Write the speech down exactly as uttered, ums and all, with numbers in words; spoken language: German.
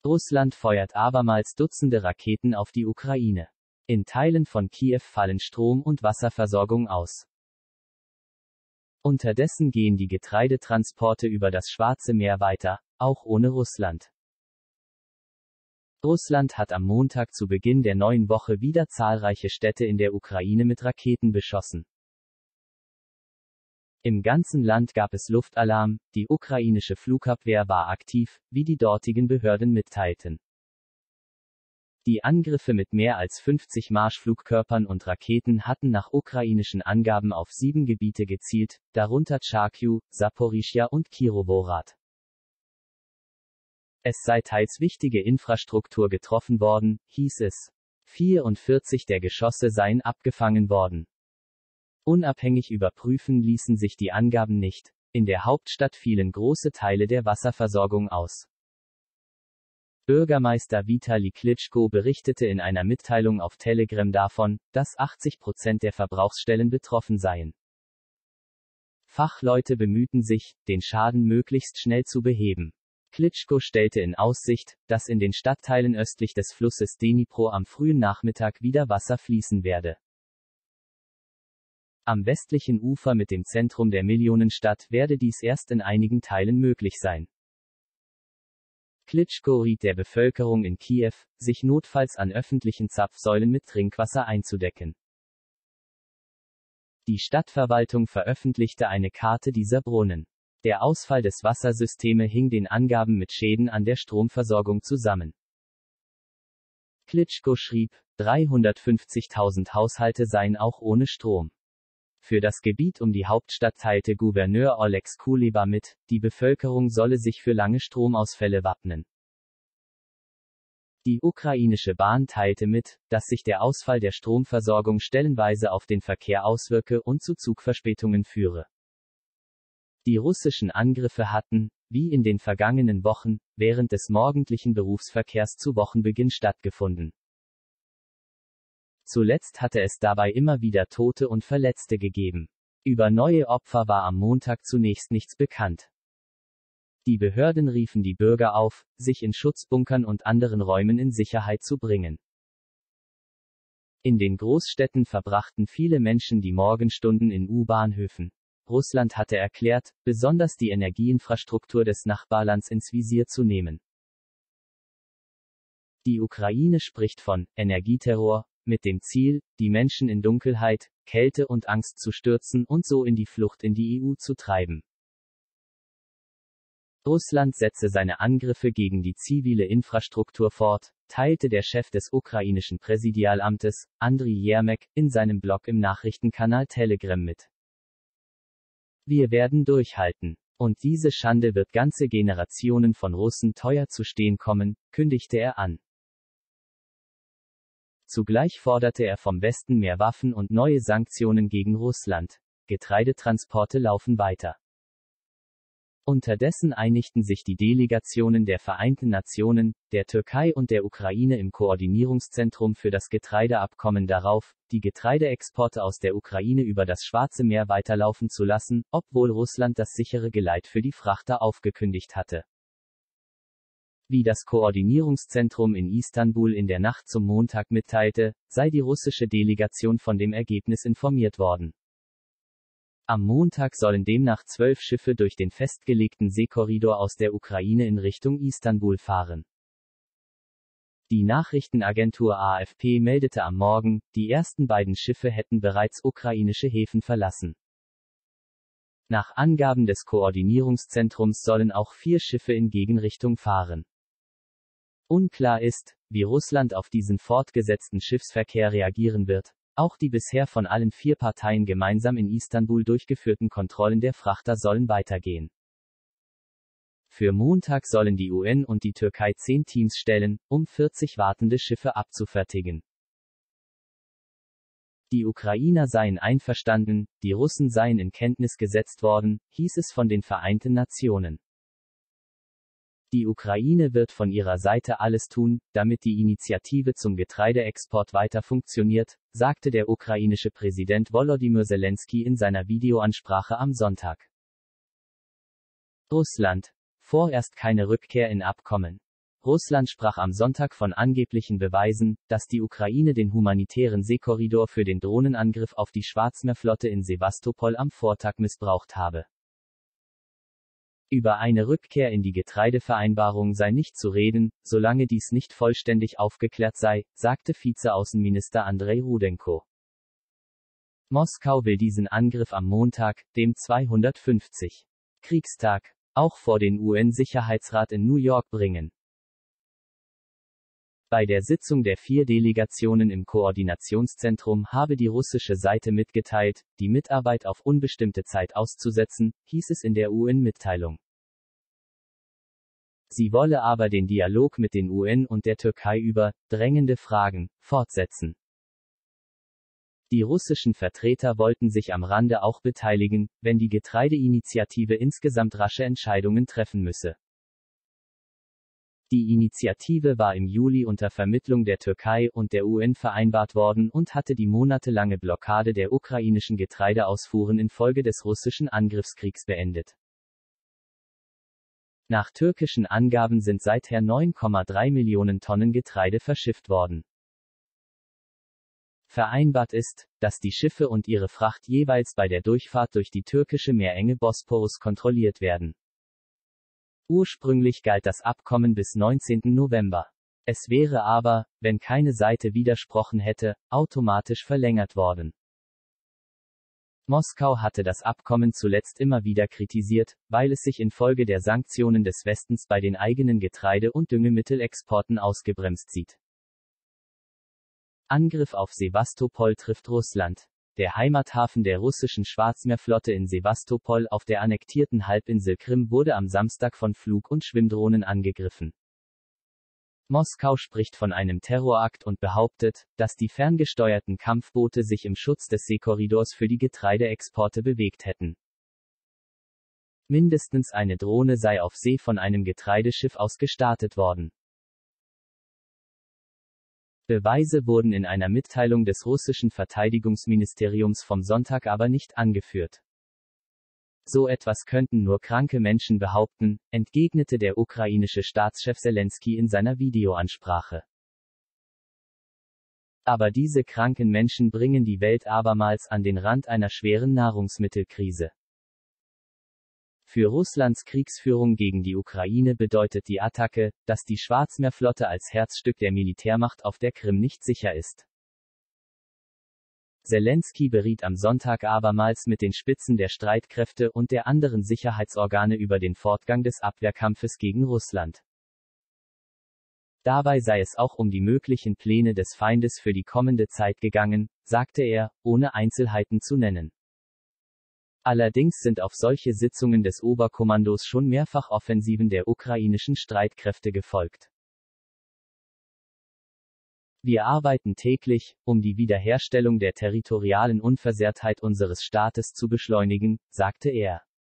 Russland feuert abermals Dutzende Raketen auf die Ukraine. In Teilen von Kiew fallen Strom- und Wasserversorgung aus. Unterdessen gehen die Getreidetransporte über das Schwarze Meer weiter, auch ohne Russland. Russland hat am Montag zu Beginn der neuen Woche wieder zahlreiche Städte in der Ukraine mit Raketen beschossen. Im ganzen Land gab es Luftalarm, die ukrainische Flugabwehr war aktiv, wie die dortigen Behörden mitteilten. Die Angriffe mit mehr als fünfzig Marschflugkörpern und Raketen hatten nach ukrainischen Angaben auf sieben Gebiete gezielt, darunter Charkiw, Saporischschja und Kirovohrad. Es sei teils wichtige Infrastruktur getroffen worden, hieß es. vierundvierzig der Geschosse seien abgefangen worden. Unabhängig überprüfen ließen sich die Angaben nicht. In der Hauptstadt fielen große Teile der Wasserversorgung aus. Bürgermeister Vitali Klitschko berichtete in einer Mitteilung auf Telegram davon, dass achtzig Prozent der Verbrauchsstellen betroffen seien. Fachleute bemühten sich, den Schaden möglichst schnell zu beheben. Klitschko stellte in Aussicht, dass in den Stadtteilen östlich des Flusses Dnipro am frühen Nachmittag wieder Wasser fließen werde. Am westlichen Ufer mit dem Zentrum der Millionenstadt werde dies erst in einigen Teilen möglich sein. Klitschko riet der Bevölkerung in Kiew, sich notfalls an öffentlichen Zapfsäulen mit Trinkwasser einzudecken. Die Stadtverwaltung veröffentlichte eine Karte dieser Brunnen. Der Ausfall des Wassersystems hing den Angaben mit Schäden an der Stromversorgung zusammen. Klitschko schrieb, dreihundertfünfzigtausend Haushalte seien auch ohne Strom. Für das Gebiet um die Hauptstadt teilte Gouverneur Olex Kuleba mit, die Bevölkerung solle sich für lange Stromausfälle wappnen. Die ukrainische Bahn teilte mit, dass sich der Ausfall der Stromversorgung stellenweise auf den Verkehr auswirke und zu Zugverspätungen führe. Die russischen Angriffe hatten, wie in den vergangenen Wochen, während des morgendlichen Berufsverkehrs zu Wochenbeginn stattgefunden. Zuletzt hatte es dabei immer wieder Tote und Verletzte gegeben. Über neue Opfer war am Montag zunächst nichts bekannt. Die Behörden riefen die Bürger auf, sich in Schutzbunkern und anderen Räumen in Sicherheit zu bringen. In den Großstädten verbrachten viele Menschen die Morgenstunden in U-Bahnhöfen. Russland hatte erklärt, besonders die Energieinfrastruktur des Nachbarlands ins Visier zu nehmen. Die Ukraine spricht von Energieterror, mit dem Ziel, die Menschen in Dunkelheit, Kälte und Angst zu stürzen und so in die Flucht in die E U zu treiben. Russland setze seine Angriffe gegen die zivile Infrastruktur fort, teilte der Chef des ukrainischen Präsidialamtes, Andriy Yermak, in seinem Blog im Nachrichtenkanal Telegram mit. Wir werden durchhalten. Und diese Schande wird ganze Generationen von Russen teuer zu stehen kommen, kündigte er an. Zugleich forderte er vom Westen mehr Waffen und neue Sanktionen gegen Russland. Getreidetransporte laufen weiter. Unterdessen einigten sich die Delegationen der Vereinten Nationen, der Türkei und der Ukraine im Koordinierungszentrum für das Getreideabkommen darauf, die Getreideexporte aus der Ukraine über das Schwarze Meer weiterlaufen zu lassen, obwohl Russland das sichere Geleit für die Frachter aufgekündigt hatte. Wie das Koordinierungszentrum in Istanbul in der Nacht zum Montag mitteilte, sei die russische Delegation von dem Ergebnis informiert worden. Am Montag sollen demnach zwölf Schiffe durch den festgelegten Seekorridor aus der Ukraine in Richtung Istanbul fahren. Die Nachrichtenagentur A F P meldete am Morgen, die ersten beiden Schiffe hätten bereits ukrainische Häfen verlassen. Nach Angaben des Koordinierungszentrums sollen auch vier Schiffe in Gegenrichtung fahren. Unklar ist, wie Russland auf diesen fortgesetzten Schiffsverkehr reagieren wird. Auch die bisher von allen vier Parteien gemeinsam in Istanbul durchgeführten Kontrollen der Frachter sollen weitergehen. Für Montag sollen die U N und die Türkei zehn Teams stellen, um vierzig wartende Schiffe abzufertigen. Die Ukrainer seien einverstanden, die Russen seien in Kenntnis gesetzt worden, hieß es von den Vereinten Nationen. Die Ukraine wird von ihrer Seite alles tun, damit die Initiative zum Getreideexport weiter funktioniert, sagte der ukrainische Präsident Volodymyr Zelensky in seiner Videoansprache am Sonntag. Russland. Vorerst keine Rückkehr in Abkommen. Russland sprach am Sonntag von angeblichen Beweisen, dass die Ukraine den humanitären Seekorridor für den Drohnenangriff auf die Schwarzmeerflotte in Sewastopol am Vortag missbraucht habe. Über eine Rückkehr in die Getreidevereinbarung sei nicht zu reden, solange dies nicht vollständig aufgeklärt sei, sagte Vizeaußenminister Andrei Rudenko. Moskau will diesen Angriff am Montag, dem zweihundertfünfzigsten Kriegstag, auch vor den U N-Sicherheitsrat in New York bringen. Bei der Sitzung der vier Delegationen im Koordinationszentrum habe die russische Seite mitgeteilt, die Mitarbeit auf unbestimmte Zeit auszusetzen, hieß es in der U N-Mitteilung. Sie wolle aber den Dialog mit den U N und der Türkei über drängende Fragen fortsetzen. Die russischen Vertreter wollten sich am Rande auch beteiligen, wenn die Getreideinitiative insgesamt rasche Entscheidungen treffen müsse. Die Initiative war im Juli unter Vermittlung der Türkei und der U N vereinbart worden und hatte die monatelange Blockade der ukrainischen Getreideausfuhren infolge des russischen Angriffskriegs beendet. Nach türkischen Angaben sind seither neun Komma drei Millionen Tonnen Getreide verschifft worden. Vereinbart ist, dass die Schiffe und ihre Fracht jeweils bei der Durchfahrt durch die türkische Meerenge Bosporus kontrolliert werden. Ursprünglich galt das Abkommen bis neunzehnten November. Es wäre aber, wenn keine Seite widersprochen hätte, automatisch verlängert worden. Moskau hatte das Abkommen zuletzt immer wieder kritisiert, weil es sich infolge der Sanktionen des Westens bei den eigenen Getreide- und Düngemittelexporten ausgebremst sieht. Angriff auf Sewastopol trifft Russland. Der Heimathafen der russischen Schwarzmeerflotte in Sewastopol auf der annektierten Halbinsel Krim wurde am Samstag von Flug- und Schwimmdrohnen angegriffen. Moskau spricht von einem Terrorakt und behauptet, dass die ferngesteuerten Kampfboote sich im Schutz des Seekorridors für die Getreideexporte bewegt hätten. Mindestens eine Drohne sei auf See von einem Getreideschiff aus gestartet worden. Beweise wurden in einer Mitteilung des russischen Verteidigungsministeriums vom Sonntag aber nicht angeführt. So etwas könnten nur kranke Menschen behaupten, entgegnete der ukrainische Staatschef Selenskyj in seiner Videoansprache. Aber diese kranken Menschen bringen die Welt abermals an den Rand einer schweren Nahrungsmittelkrise. Für Russlands Kriegsführung gegen die Ukraine bedeutet die Attacke, dass die Schwarzmeerflotte als Herzstück der Militärmacht auf der Krim nicht sicher ist. Selenskyj beriet am Sonntag abermals mit den Spitzen der Streitkräfte und der anderen Sicherheitsorgane über den Fortgang des Abwehrkampfes gegen Russland. Dabei sei es auch um die möglichen Pläne des Feindes für die kommende Zeit gegangen, sagte er, ohne Einzelheiten zu nennen. Allerdings sind auf solche Sitzungen des Oberkommandos schon mehrfach Offensiven der ukrainischen Streitkräfte gefolgt. Wir arbeiten täglich, um die Wiederherstellung der territorialen Unversehrtheit unseres Staates zu beschleunigen, sagte er.